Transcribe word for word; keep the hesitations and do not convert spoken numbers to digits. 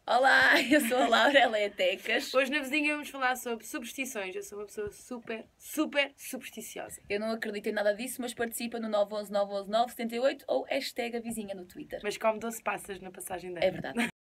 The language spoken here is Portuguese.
Olá, eu sou a Laura Letecas. Hoje na vizinha vamos falar sobre superstições. Eu sou uma pessoa super, super supersticiosa. Eu não acredito em nada disso, mas participa no nove um um nove um um nove sete oito ou hashtag a vizinha no Twitter. Mas come doce passas na passagem dela. É verdade.